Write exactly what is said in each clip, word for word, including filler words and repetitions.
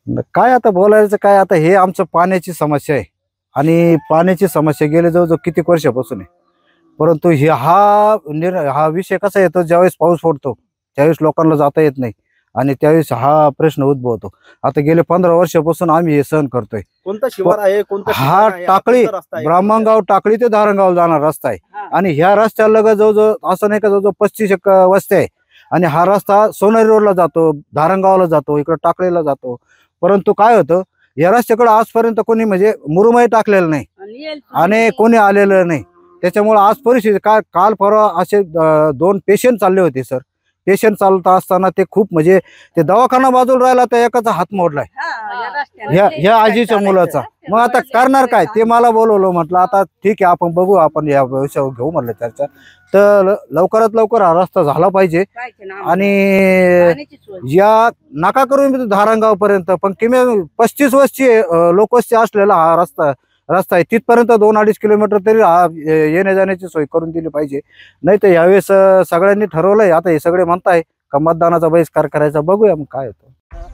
काय आता बोलायचं काय, आता हे आमचं पाण्याची समस्या आहे आणि पाण्याची समस्या गेले जवळजवळ किती वर्षापासून आहे. परंतु हे हा निर हा विषय कसा येतो, ज्यावेळेस पाऊस पडतो त्यावेळेस लोकांना जाता येत नाही आणि त्यावेळेस हा प्रश्न उद्भवतो. आता गेले पंधरा वर्षापासून आम्ही हे सहन करतोय. कोणता शिवार आहे, कोणता हा ठिकाण आहे, हा टाकळी कोणता रस्ता आहे? ब्राह्मणगाव टाकळी ते धारणगाव जाणार रस्ता आहे आणि ह्या रस्त्याला लगत जवळजवळ असं नाही का जवळजवळ पस्तीस एक वस्त्या आहे आणि हा रस्ता सोनारी रोडला जातो, धारणगावला जातो, इकडे टाकळीला जातो. परंतु काय होतं, या रस्त्याकडे आजपर्यंत कोणी म्हणजे मुरुमही टाकलेलं नाही आणि कोणी आलेलं नाही. त्याच्यामुळे आज परिस्थिती काय, काल परवा असे अं, दोन पेशंट चालले होते सर. पेशंट चालत असताना ते खूप म्हणजे ते दवाखाना बाजूला राहिला तर एकाचा हात मोडलाय ह्या ह्या आजीच्या मुलाचा. मग आता करणार काय, ते मला बोलवलं, म्हटलं आता ठीक आहे आपण बघू, आपण या विषयावर घेऊ म्हटलं चर्चा. तर लवकरात लवकर हा रस्ता झाला पाहिजे आणि या नका करून धारणगाव पर्यंत पण किती पस्तीस वर्षी लोकवस्ती असलेला हा रस्ता रस्ता आहे, तिथपर्यंत दोन अडीच किलोमीटर तरी हा येण्या जाण्याची सोय करून दिली पाहिजे. नाही तर यावेळेस सगळ्यांनी ठरवलंय, आता हे सगळे म्हणताय का मतदानाचा बहिष्कार करायचा, बघूया मग काय होतं.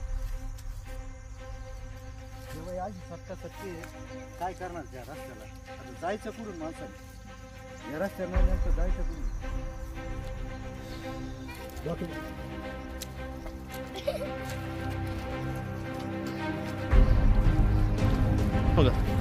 काय करणार त्या रस्त्याला, आता जायचं कुठून माणसाने, या रस्त्याला नेमकं जायचं कुठून.